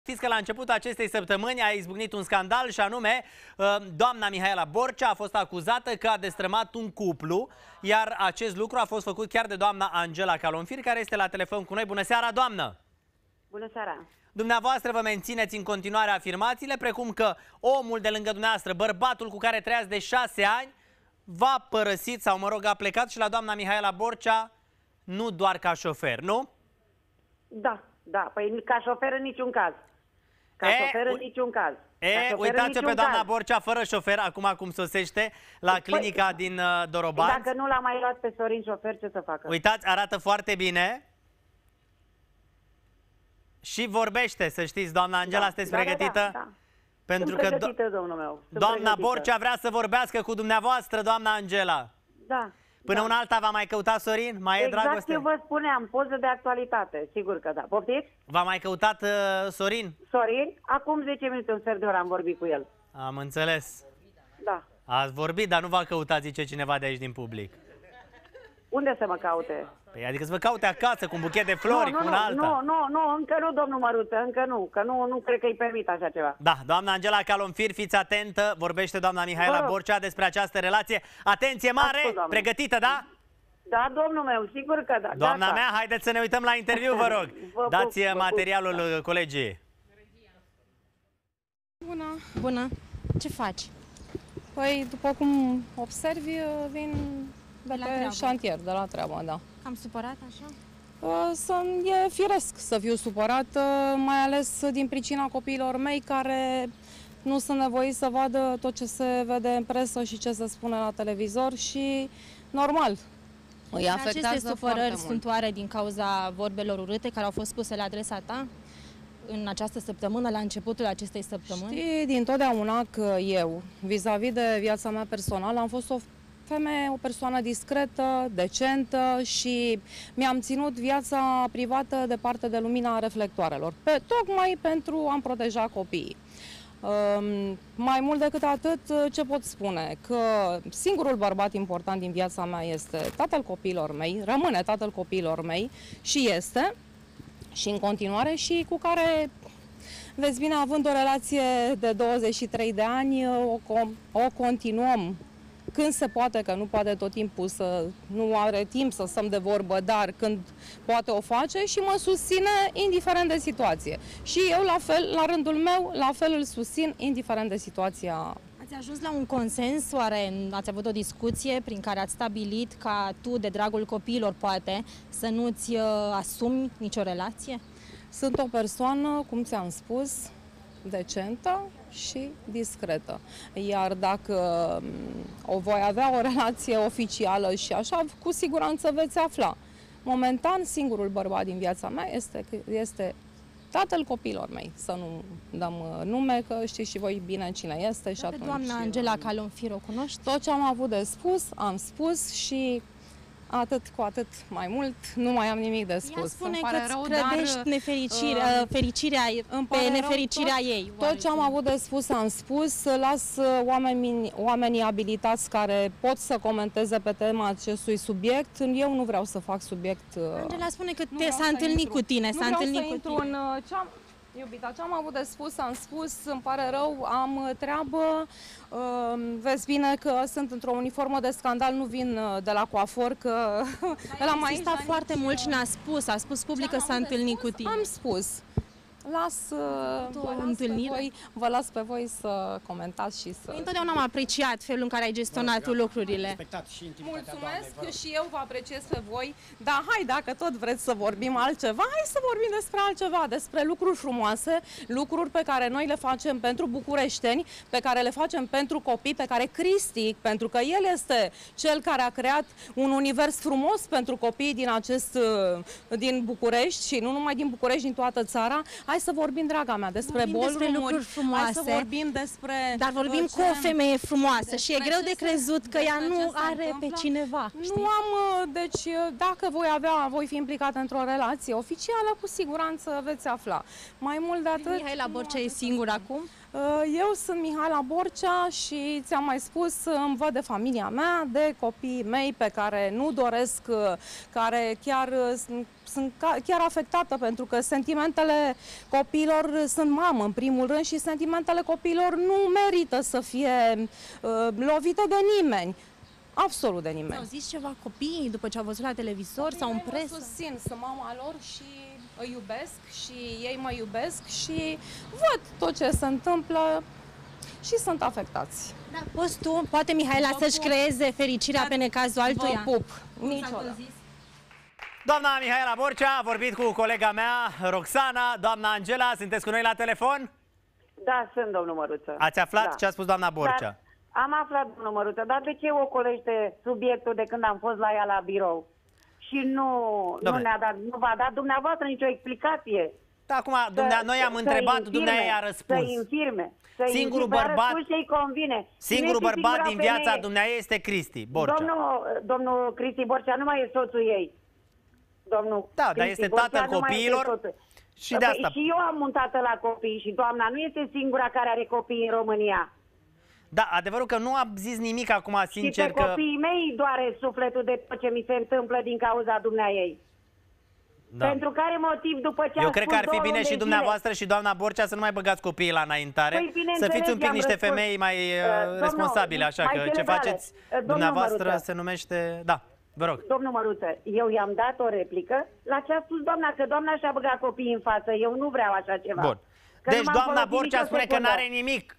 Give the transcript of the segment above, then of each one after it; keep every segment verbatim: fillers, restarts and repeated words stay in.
Știți că la începutul acestei săptămâni a izbucnit un scandal și anume doamna Mihaela Borcea a fost acuzată că a destrămat un cuplu, iar acest lucru a fost făcut chiar de doamna Angela Calonfir, care este la telefon cu noi. Bună seara, doamnă! Bună seara! Dumneavoastră vă mențineți în continuare afirmațiile, precum că omul de lângă dumneavoastră, bărbatul cu care trăiați de șase ani, v-a părăsit sau, mă rog, a plecat și la doamna Mihaela Borcea nu doar ca șofer, nu? Da, da, păi ca șofer în niciun caz. Ca e, șofer în niciun caz. E, uitați-o pe doamna caz. Borcea fără șofer, acum cum sosește la clinica păi, din uh, Dorobanți. Dacă nu l-a mai luat pe Sorin șofer, ce să facă? Uitați, arată foarte bine. Și vorbește, să știți, doamna Angela, da, sunteți da, pregătită? Da, da. Pentru Sunt că pregătită, domnul meu. Sunt doamna pregătită. Borcea vrea să vorbească cu dumneavoastră, doamna Angela. Da. Până da. una alta va mai căuta Sorin? Mai exact e dragoste? Exact, eu vă spuneam, poză de actualitate, sigur că da. Poftiți? V-a mai căutat uh, Sorin? Sorin? Acum zece minute, un sfert de oră am vorbit cu el. Am înțeles. Da. Ați vorbit, dar nu v-a căutat, zice cineva de aici din public. Unde să mă caute? Păi adică să vă caute acasă cu un buchet de flori, nu, cu nu, una alta. Nu, nu, nu, încă nu, domnul Măruță, încă nu, că nu, nu cred că îi permit așa ceva. Da, doamna Angela Calonfir, fiți atentă, vorbește doamna Mihaela Borcea despre această relație. Atenție mare, Ascult, pregătită, da? Da, domnul meu, sigur că da. Doamna gata. mea, haideți să ne uităm la interviu, vă rog. Vă Dați pup, materialul pup. colegii. Bună! Bună! Ce faci? Păi, după cum observi, vin de, de pe șantier, de la treabă, da. Am supărat așa? Să, e firesc să fiu supărată, mai ales din pricina copiilor mei care nu sunt nevoiți să vadă tot ce se vede în presă și ce se spune la televizor și, normal, îi afectează aceste supărări foarte sunt oare din cauza vorbelor urâte care au fost spuse la adresa ta în această săptămână, la începutul acestei săptămâni? Știi dintotdeauna că eu, vis-a-vis de viața mea personală, am fost o femeie, o persoană discretă, decentă și mi-am ținut viața privată departe de lumina reflectoarelor, pe, tocmai pentru a-mi proteja copiii. Um, mai mult decât atât, ce pot spune? Că singurul bărbat important din viața mea este tatăl copiilor mei, rămâne tatăl copiilor mei și este, și în continuare, și cu care, vezi bine, având o relație de douăzeci și trei de ani, o, o continuăm când se poate, că nu poate tot timpul să, nu are timp să stăm de vorbă, dar când poate o face și mă susține indiferent de situație. Și eu la fel, la rândul meu, la fel îl susțin indiferent de situația. Ați ajuns la un consens, oare ați avut o discuție prin care ați stabilit ca tu, de dragul copiilor, poate, să nu-ți uh, asumi nicio relație? Sunt o persoană, cum ți-am spus, decentă și discretă. Iar dacă o voi avea o relație oficială și așa, cu siguranță veți afla. Momentan, singurul bărbat din viața mea este, este tatăl copiilor mei. Să nu dăm nume, că știți și voi bine cine este. Și pe atunci, doamna Angela Calonfir o cunoști? Tot ce am avut de spus, am spus și atât cu atât mai mult, nu mai am nimic de spus. Ea spune că îți credești dar, nefericirea, uh, fericirea pe nefericirea rău, ei. Tot ce am avut de spus am spus, las oamenii, oamenii abilitați care pot să comenteze pe tema acestui subiect. Eu nu vreau să fac subiect... Angela spune că s-a întâlnit cu tine, s-a întâlnit cu tine. În, ce am, iubita, ce am avut de spus, am spus, îmi pare rău, am treabă, vezi bine că sunt într-o uniformă de scandal, nu vin de la coafor, că... Dar el a insistat foarte mult și ne-a spus, a spus public că s-a întâlnit cu tine. Am spus. Las, vă las, pe voi, vă las pe voi să comentați și să... Întotdeauna am apreciat felul în care ai gestionat tu lucrurile. Mulțumesc doamnei, și eu vă apreciez pe voi, dar hai, dacă tot vreți să vorbim altceva, hai să vorbim despre altceva, despre lucruri frumoase, lucruri pe care noi le facem pentru bucureșteni, pe care le facem pentru copii, pe care Cristi, pentru că el este cel care a creat un univers frumos pentru copiii din acest, din București și nu numai din București, din toată țara. Hai să vorbim, draga mea, despre ballroom-uri, hai să vorbim despre... Dar vorbim cu o femeie frumoasă și e greu de crezut că ea nu are pe cineva. Nu am, deci dacă voi avea, voi fi implicată într-o relație oficială, cu siguranță veți afla. Mai mult de atât... Mihaela Borcea e singură acum? Eu sunt Mihaela Borcea și ți-am mai spus, îmi văd de familia mea, de copiii mei pe care nu doresc, care chiar sunt, sunt chiar afectată, pentru că sentimentele copiilor, sunt mamă în primul rând, și sentimentele copiilor nu merită să fie uh, lovite de nimeni. Absolut de nimeni. Au zis ceva copiii după ce au văzut la televizor sau în Mă presă? susțin, sunt mama lor și îi iubesc și ei mă iubesc și văd tot ce se întâmplă și sunt afectați. Da, poți tu, poate Mihaela Vă să-și pup. creeze fericirea pe necazul altuia. Vă pup. Cum s-a Niciodată. tot zis? Doamna Mihaela Borcea a vorbit cu colega mea, Roxana. Doamna Angela, sunteți cu noi la telefon? Da, sunt, domnul Măruță. Ați aflat Da. ce a spus doamna Borcea? Dar am aflat, domnul Măruță, dar de ce ocolește subiectul de când am fost la ea la birou? Și nu, nu Dom'le. ne-a dat, nu v-a dat dumneavoastră nicio explicație. Da, acum, dumnea, noi am Să întrebat, infirme, dumneavoastră i-a răspuns. Să infirme. Să Singurul infirme, a bărbat- răspuns ce-i convine. Singurul Nu este bărbat singura din viața femeie. dumneavoastră este Cristi Borcea. Domnul, domnul Cristi Borcea nu mai e soțul ei. Domnul Da, dar Cristi este Borcea tatăl nu mai este copiilor soțul. și de Păi, asta. Și eu am un tată la copii și doamna nu este singura care are copii în România. Da, adevărul că nu am zis nimic acum, sincer, și pe că... copiii mei doare sufletul de tot ce mi se întâmplă din cauza dumneaei. Da. Pentru care motiv, după ce Eu a cred că spus ar fi două bine luni și de dumneavoastră și doamna Borcea să nu mai băgați copiii la înaintare, Păi, să bineînțeles, fiți un pic i-am niște răspuns. femei mai uh, Uh, domnul, responsabile, așa mai că ce cerebrale. faceți Uh, domnul dumneavoastră Măruță. se numește... Da, vă rog. Domnul Măruță, eu i-am dat o replică la ce a spus doamna, că doamna și-a băgat copiii în față. Eu nu vreau așa ceva. Bun. Că nu Deci m-am doamna folosit Borcea nicio spune că secundă. n-are nimic.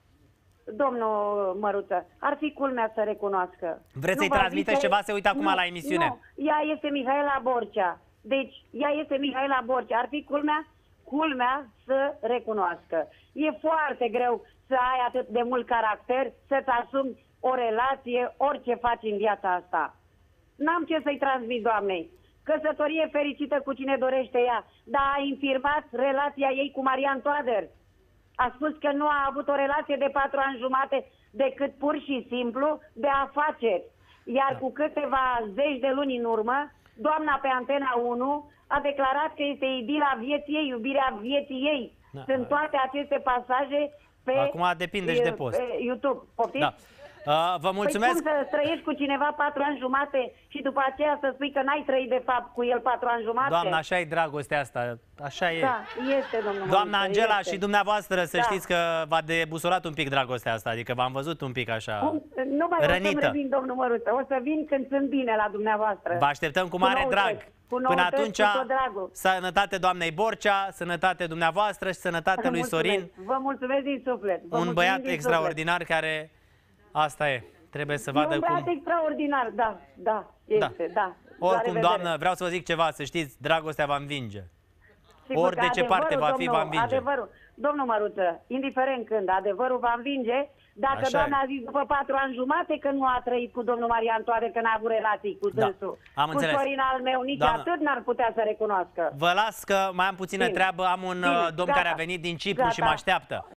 Domnul Măruță, ar fi culmea să recunoască. Vreți Nu să-i va transmiteți zice- ceva? Se uită acum Nu, la emisiune. Nu, ea este Mihaela Borcea. Deci, ea este Mihaela Borcea. Ar fi culmea, culmea să recunoască. E foarte greu să ai atât de mult caracter, să-ți asumi o relație, orice faci în viața asta. N-am ce să-i transmit doamnei. Căsătorie fericită cu cine dorește ea, dar a infirmat relația ei cu Marian Toader. A spus că nu a avut o relație de patru ani jumate decât pur și simplu de afaceri. Iar Da. cu câteva zeci de luni în urmă, doamna pe Antena unu a declarat că este idila vieții ei, iubirea vieții ei. Da. Sunt toate aceste pasaje pe Acum depinde și de post. pe YouTube. Poftiți? Da. Uh, vă mulțumesc. Păi cum să trăiești cu cineva patru ani jumate și după aceea să spui că n-ai trăit de fapt cu el patru ani jumate? Doamna, așa e dragostea asta. Așa e. Da, este, domnul Doamna Măruță, Angela, este. și dumneavoastră să Da. știți că v-a debusolat un pic dragostea asta, adică v-am văzut un pic așa Cum? Nu mai o rănită. să-mi revin, domnul Măruță. O să vin când sunt bine la dumneavoastră. Vă așteptăm cu mare noutăți, drag. Cu Până noutăți, atunci, cu tot dragul. sănătate doamnei Borcea, sănătate dumneavoastră și sănătate lui Mulțumesc. Sorin, Vă mulțumesc din suflet. Vă un mulțumim băiat din extraordinar care asta e. Trebuie să suflet. E vadă un băiat cum... extraordinar, da, da, este, da. La Oricum, revedere. doamnă, vreau să vă zic ceva, să știți, dragostea va învinge. Sigur ori că de ce adevărul, parte va fi, domnul, va învinge. Adevărul. Domnul Măruță, indiferent când, adevărul va învinge. Dacă Așa doamna e. a zis după patru ani jumate că nu a trăit cu domnul Marian Toader, că n-a avut relații cu Da, dânsul. am cu înțeles. Sorin al meu, nici Doamnă. atât n-ar putea să recunoască. Vă las că mai am puțină Bine. treabă, am un Bine, uh, domn gata. care a venit din Cipru și mă Gata. așteaptă.